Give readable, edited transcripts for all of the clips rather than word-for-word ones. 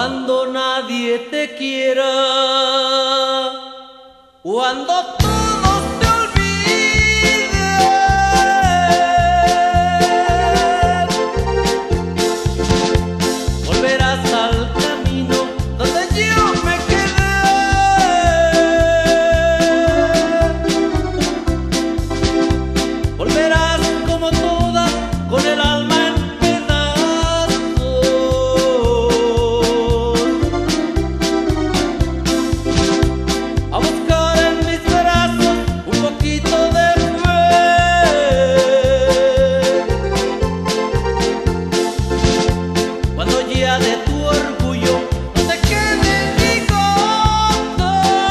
cuando nadie te quiera, cuando todos te olviden, volverás al camino donde yo me quedé. Volverás como todas, con el alma en pedazos, a buscar en mis brazos un poquito de fe. Cuando ya de tu orgullo no te quede ni gota,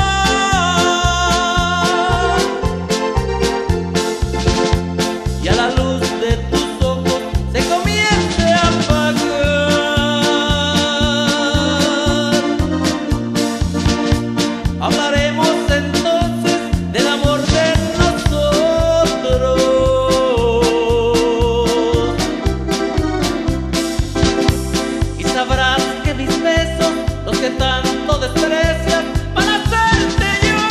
y a la luz de tus ojos se comience a apagar, hablaremos entonces del amor de nosotros, y sabrás que mis besos, los que tanto desprecias, van a hacerte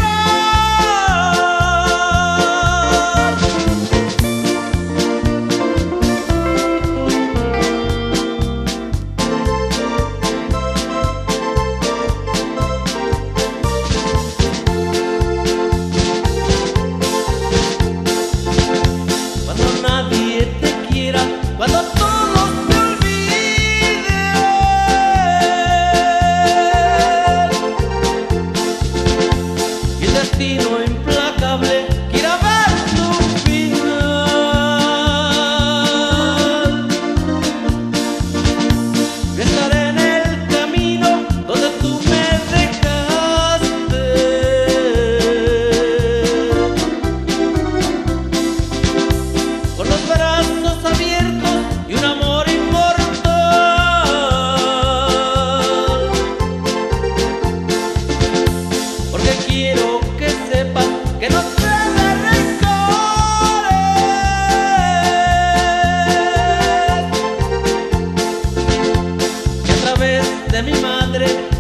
llorar. Cuando nadie te quiera, cuando todos te olviden, y el destino implacable quiera ver tu final, yo estaré en el camino donde tú me dejaste, con los brazos abiertos y un amor inmortal, porque quiero que sepas que no te de rencores, que a través de mi madre